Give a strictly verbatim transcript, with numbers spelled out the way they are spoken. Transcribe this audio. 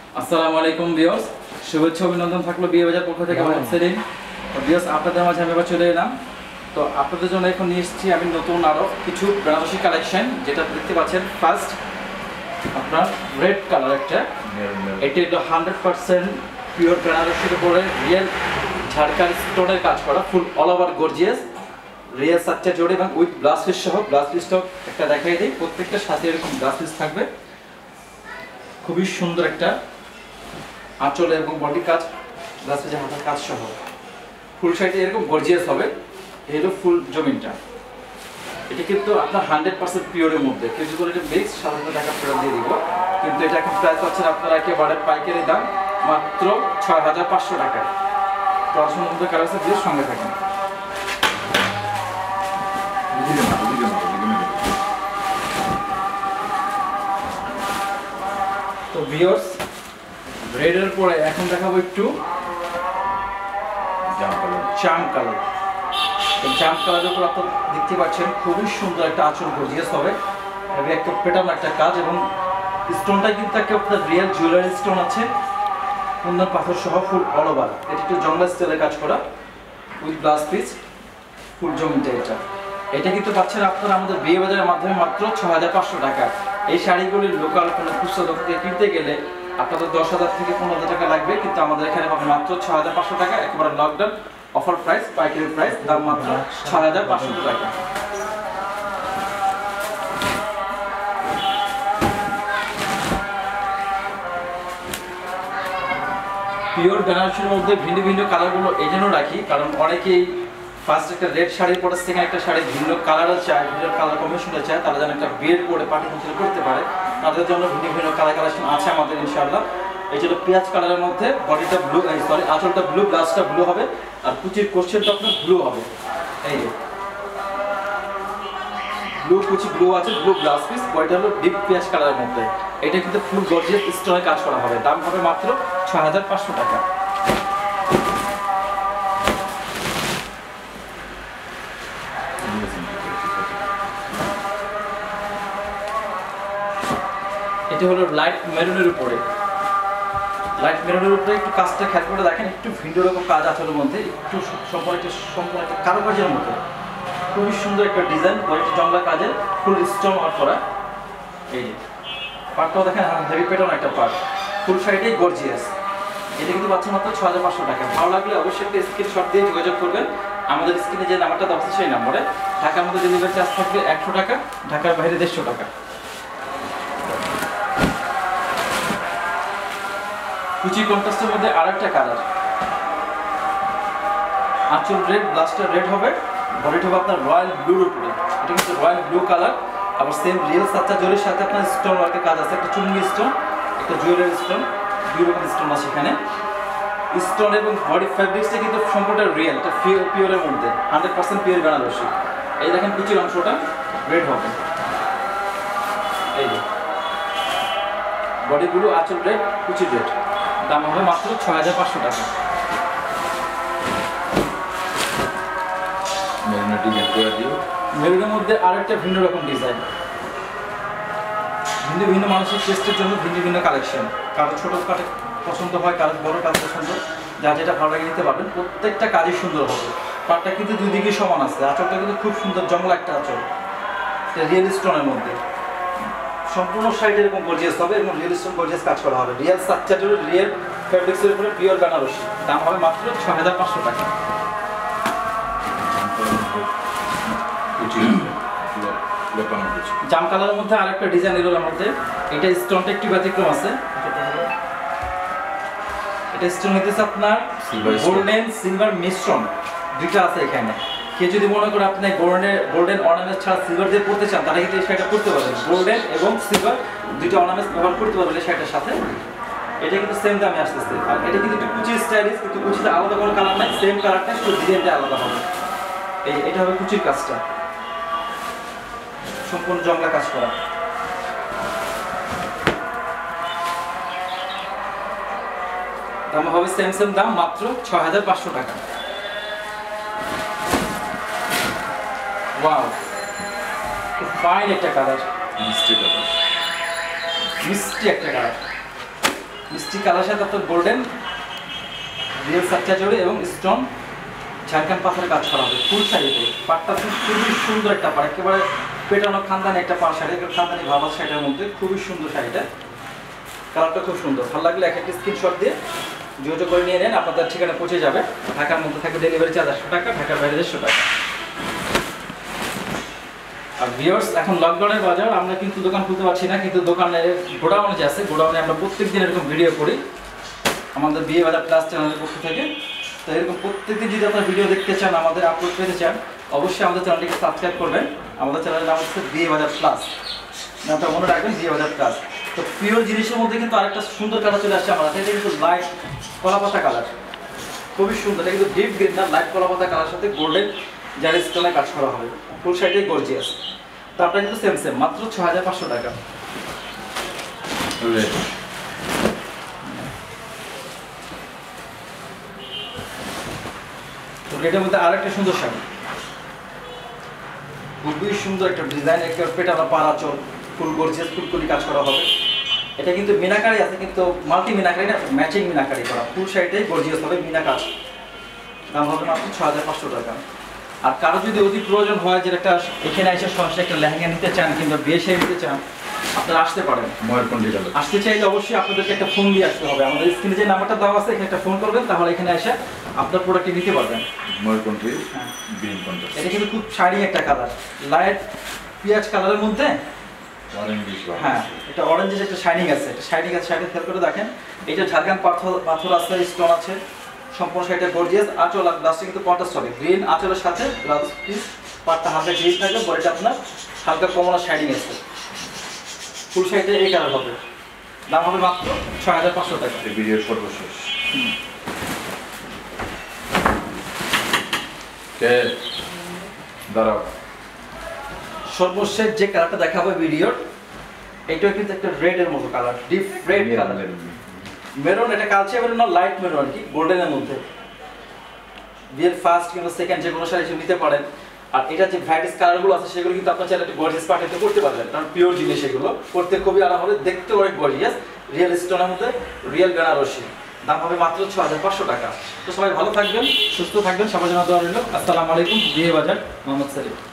আসসালামু আলাইকুম ভিউয়ার্স, শুভেচ্ছা অভিনন্দন থাকলো বিয়ে বাজার পক্ষ থেকে মোহাম্মদ সেলিম। তো ভিউয়ার্স, আপনাদের মাঝে আমি আবার চলে এলাম। তো আপনাদের জন্য এখন নিয়ে এসেছি আমি নতুন আরও কিছু বেনারসি কালেকশন, যেটা দেখতে পাচ্ছেন। ফার্স্ট আপনার রেড কালার একটা, এটি হলো হান্ড্রেড পার্সেন্ট পিওর বেনারসির উপরে রিয়েল ঝাড়খান্ড স্টোনের কাজ করা, full all over gorgeous real সাচ্চা জোড়ে এবং উইথ ব্লাউজ পিস সহ। ব্লাউজ পিসটাও একটা দেখাই দিই, প্রত্যেকটা সাথে এরকম ব্লাউজ পিস থাকবে। খুবই সুন্দর একটা আঁচলে এবং বডি কাজ, ব্লাউজ পিসে হাতার কাজ সহ ফুল সাইডে এরকম গর্জিয়াস হবে। এই হলো ফুল জমিনটা। এটা কিন্তু আপনার হান্ড্রেড পার্সেন্ট পিওরের মধ্যে, কিছু করে এটা মিক্স সাধারণত টাকা ফেরত দিয়ে দিব, কিন্তু এটা এখন প্রাইস পাচ্ছেন আপনারা একেবারে পাইকারি দাম মাত্র ছয় হাজার পাঁচশো টাকায়। পড়াশোনার মধ্যে কারণে দিয়ে সঙ্গে থাকেন। তো ভিউয়ার্স, রেডের পরে এখন দেখাবো একটু চাম কালার। এই চাম কালারের উপর আপনারা দেখতে পাচ্ছেন খুবই সুন্দর একটা আঁচল, গর্জিয়াস হবে। একটা প্যাটার্ন একটা কাজ, এবং স্টোনটা কিন্তু একটা আপনার রিয়েল জুয়েলারি স্টোন আছে, সুন্দর পাথর সহ ফুল অল ওভার। এটা একটু জঙ্গল স্টাইলে কাজ করা উইথ ব্লাউজ পিস, ফুল জমিটা এটা এটা কিন্তু পাচ্ছেন আপনারা আমাদের বিয়ে বাজারের মাধ্যমে মাত্র ছ হাজার পাঁচশো টাকা। এই শাড়িগুলির লোকাল কোনো খুচরা দোকান থেকে কিনতে গেলে আপনাদের দশ হাজার থেকে পনেরো হাজার টাকা লাগবে, কিন্তু আমাদের এখানে পাবেন মাত্র ছ হাজার পাঁচশো টাকা। একেবারে লকডাউন অফার প্রাইস, পাইকারি প্রাইস, দাম মাত্র ছ হাজার পাঁচশো টাকা। পিওর বেনারসির মধ্যে ভিন্ন ভিন্ন কালারগুলো এই জন্য রাখি, কারণ অনেকেই ফার্স্ট একটা রেড শাড়ি পরে সেকেন্ড একটা শাড়ি ভিন্ন কালারও চায়, ভিন্ন কালার কম্বিনেশনে চায়, তারা যেন একটা বিয়ের পরে পার্টি ফাংশন করতে পারে, তাদের জন্য ভিন্ন ভিন্ন কালার কালেকশন আছে আমাদের ইনশাআল্লাহ। এই জন্য পেঁয়াজ কালারের মধ্যে বডিটা ব্লু, সরি আঁচলটা ব্লু, ব্লাউজটা ব্লু হবে, আর কুচির কোশ্চেনটা আপনার ব্লু হবে। এই ব্লু কুচি ব্লু আছে, ব্লু ব্লাউজ পিস, বডিটা হলো ডিপ পেঁয়াজ কালারের মধ্যে। এটা কিন্তু ফুল গর্জিয়াস স্টোনে কাজ করা হবে, দাম হবে মাত্র ছ হাজার পাঁচশো টাকা। এটা হলো লাইট মেরুনের উপরে, লাইট মেরুনের উপরে একটু কাজটা খেয়াল করে দেখেন, একটু ভিন্ন রকম কাজ আছে ওর মধ্যে, একটু সম্পূর্ণ একটা সম্পূর্ণ একটা কারুকাজের মধ্যে খুবই সুন্দর একটা ডিজাইন, বডিটা জংলা কাজের ফুল স্টোন ওয়ার্ক করা। এই যে পার্টটাও দেখেন, হেভি প্যাটার্ন একটা পার্ট, ফুল সাইডেই গর্জিয়াস। এটা কিন্তু পাচ্ছেন মাত্র ছ হাজার পাঁচশো টাকা। ভালো লাগলে অবশ্যই একটা স্ক্রিনশট দিয়ে যোগাযোগ করবেন আমাদের স্ক্রিনে যে নাম্বারটা দেওয়া আছে সেই নাম্বারে। ঢাকার মধ্যে ডেলিভারি চার্জ থাকবে একশো টাকা, ঢাকার বাইরে দেড়শো টাকা। কুচি কন্ট্রাস্টের মধ্যে আরেকটা কালার, আঁচল রেড, ব্লাউজটা রেড হবে, বডিটা হবে আপনার রয়্যাল ব্লুর উপরে। এটা কিন্তু রয়্যাল ব্লু কালার, আবার সেম রিয়েল সাচ্চা জরির সাথে আপনার স্টোন ওয়ার্কের কাজ আছে, একটা চুমকি স্টোন, একটা জুয়েলারি স্টোন, দুই রকম স্টোন আছে এখানে। স্টোন এবং বডি ফ্যাব্রিক্সটা কিন্তু সম্পূর্ণ রিয়েল, এটা পিওরের মধ্যে হান্ড্রেড পার্সেন্ট পিওর বেনারসি। এই দেখেন কুচির অংশটা রেড হবে, এই যে বডি ব্লু, আঁচল রেড, কুচি রেড, দাম হবে মাত্র ছ হাজার পাঁচশো টাকা। মেরুনের মধ্যে আরেকটা ভিন্ন রকম ডিজাইন, ভিন্ন ভিন্ন মানুষের টেস্টের জন্য ভিন্ন ভিন্ন কালেকশন। কারো ছোটো কাটে পছন্দ হয়, কারো বড় কাজ পছন্দ, যা যেটা ভালো লাগে নিতে পারবেন। প্রত্যেকটা কাজই সুন্দর হবে। পাটটা কিন্তু দুই দিকে সমান আছে, আঁচলটা কিন্তু খুব সুন্দর জংলা একটা আঁচল, রিয়েল স্টোনের মধ্যে সম্পূর্ণ সাইড এরকম গর্জিয়াস হবে, এবং রিয়েল স্টোন গর্জিয়াস কাজ করা হবে, রিয়েল স্ট্রাকচারের রিয়েল ফ্যাব্রিক্সের উপরে পিওর বেনারসি। দাম হবে মাত্র ছ হাজার পাঁচশো টাকা। জাম কালারের মধ্যে আরেকটা ডিজাইন এর মধ্যে, এটা স্টোনটা একটু ব্যতিক্রম আছে। এটা স্টোন হইতেছে আপনার গোল্ডেন সিলভার মিশ্রণ, দুইটা আছে এখানে। কেউ যদি মনে করে আপনি গোল্ডেন গোল্ডেন অর্নামেন্টস ছাড়া সিলভার দিয়ে পড়তে চান, তাহলে কিন্তু এই শাড়িটা পরতে পারবেন। গোল্ডেন এবং সিলভার দুইটা অর্নামেন্টস ব্যবহার করতে পারবেন এই শাড়িটার সাথে। এটা কিন্তু সেম দামে আসতেছে, আর এটা কিন্তু একটু কুচি স্টাইলিশ, কিন্তু কুচিতে আলাদা কোনো কালার নাই, সেম কালারটা শুধু ডিজাইনটা আলাদা হবে। এই এটা হবে কুচির কাজটা, সম্পূর্ণ জংলা কাজ করা। দাম হবে সেম সেম দাম, মাত্র ছয় হাজার পাঁচশো টাকা। ওয়াও, ফাইন একটা কালার, মিষ্টি কালার, মিষ্টি একটা কালার। মিষ্টি কালার সাথে আপনার গোল্ডেন রিয়েল সাচ্চা জড়ি এবং স্টোন ঝাড়খান্ড পাথরের কাজ করা হবে ফুল শাড়িতে। পাটটা খুবই সুন্দর একটা পাড়, একেবারে পেটানো খানদানি একটা পাড় শাড়ি, খানদানি ভাবা শাড়িটার মধ্যে খুবই সুন্দর শাড়িটা। কালারটা খুব সুন্দর, ভালো লাগলে এক একটা স্ক্রিনশট দিয়ে যোগাযোগ করে নিয়ে নেন, আপনাদের ঠিকানা পৌঁছে যাবে। ঢাকার মধ্যে থাকবে ডেলিভারি চার্জ একশো টাকা, ঢাকার বাইরে দেড়শো টাকা। আর ভিউয়ার্স এখন লকডাউনের বাজার, আমরা কিন্তু দোকান খুলতে পারছি না, কিন্তু দোকানের গোডাউনে যে আছে গোডাউনে আমরা প্রত্যেক দিন এরকম ভিডিও করি আমাদের বিয়ে বাজার প্লাস চ্যানেলের পক্ষ থেকে। তো এরকম প্রত্যেকদিন যদি আপনার ভিডিও দেখতে চান, আমাদের আপলোড পেতে চান, অবশ্যই আমাদের চ্যানেলটিকে সাবস্ক্রাইব করবেন। আমাদের চ্যানেলের নাম হচ্ছে বিয়ে বাজার প্লাস, নামটা মনে রাখবেন বিয়ে বাজার প্লাস। তো পিওর জিনিসের মধ্যে কিন্তু আরেকটা সুন্দর কালার চলে আসছে আমার হাতে, এটা কিন্তু লাইট কলাপাতা কালার, খুবই সুন্দর। এটা কিন্তু ডিপ গ্রিন না, লাইট কলাপাতা কালার সাথে গোল্ডেন জারি স্টোনে কাজ করা হবে, ফুল সাইডে গর্জিয়াস। তো আপনার কিন্তু সেম সেম মাত্র ছ হাজার পাঁচশো টাকা। তো এটার মধ্যে আরেকটা সুন্দর শাড়ি, খুবই সুন্দর একটা ডিজাইন, একটা পেটানো পাড়া চল ফুল গর্জিয়াস ফুলকলি কাজ করা হবে। এটা কিন্তু মিনাকারি আছে, কিন্তু মাল্টি মিনাকারি না, ম্যাচিং মিনাকারি করা, ফুল শাড়িটাই গর্জিয়াস হবে মিনা কাজ। দাম হবে মাত্র ছ হাজার পাঁচশো টাকা। আর কারো যদি অতি প্রয়োজন হয় যে একটা এখানে এসে সরাসরি একটা লেহেঙ্গা নিতে চান কিংবা বিয়ে শাড়ি নিতে চান, আপনারা আসতে পারেন। আসতে চাইলে অবশ্যই আপনাদেরকে একটা ফোন দিয়ে আসতে হবে। আমাদের স্ক্রিনে যে নাম্বারটা দেওয়া আছে এখানে একটা ফোন করবেন, তাহলে এখানে এসে আপনার প্রোডাক্টটি নিতে পারবেন। এটা কিন্তু খুব শাড়ি একটা কালার, লাইট পিঁয়াজ কালারের মধ্যে, হ্যাঁ এটা অরেঞ্জের একটা শাইনিং আছে, এটা শাইনিং আছে, শাড়িটা খেয়াল করে দেখেন। এটা ঝাড়খান্ড পাথর পাথর আছে, স্টোন আছে, সম্পূর্ণ শাড়িটা গর্জিয়াস। আঁচল আর ব্লাউজটা কিন্তু কন্ট্রাস্ট হবে, গ্রিন আঁচলের সাথে ব্লাউজ পিস, পাটটা হালকা গ্রিন থাকবে, বডিটা আপনার হালকা কমলা শাইনিং আছে, ফুল শাড়িটা এই কালার হবে। দাম হবে মাত্র ছয় হাজার পাঁচশো টাকা। ভিডিওর সর্বশেষ দাঁড়াও, সর্বশেষ যে কালারটা দেখাবো ভিডিওর, এটাও কিন্তু একটা রেড এর মতো colour, deep red colour, maroon. এটা কালচে মেরুন না, লাইট মেরুন আর কি, গোল্ডেনের মধ্যে। বিয়ের ফার্স্ট কিংবা সেকেন্ড যে কোনো শাড়ি নিতে পারেন। আর এটা যে ভ্যারাইটিস কালারগুলো আছে সেগুলো কিন্তু আপনার চাইলে একটু গর্জিয়াস পার্টিতে করতে পারবেন, কারণ পিওর জিনিস এগুলো, করতে খুবই আরাম হবে, দেখতে অনেক গর্জিয়াস, রিয়েল স্টোনের মধ্যে রিয়েল বেনারসি। দাম হবে মাত্র ছ হাজার পাঁচশো টাকা। তো সবাই ভালো থাকবেন, সুস্থ থাকবেন, সবার জন্য দোয়া রইল। আসসালামু আলাইকুম। বিয়ে বাজার, মোহাম্মদ সালিম।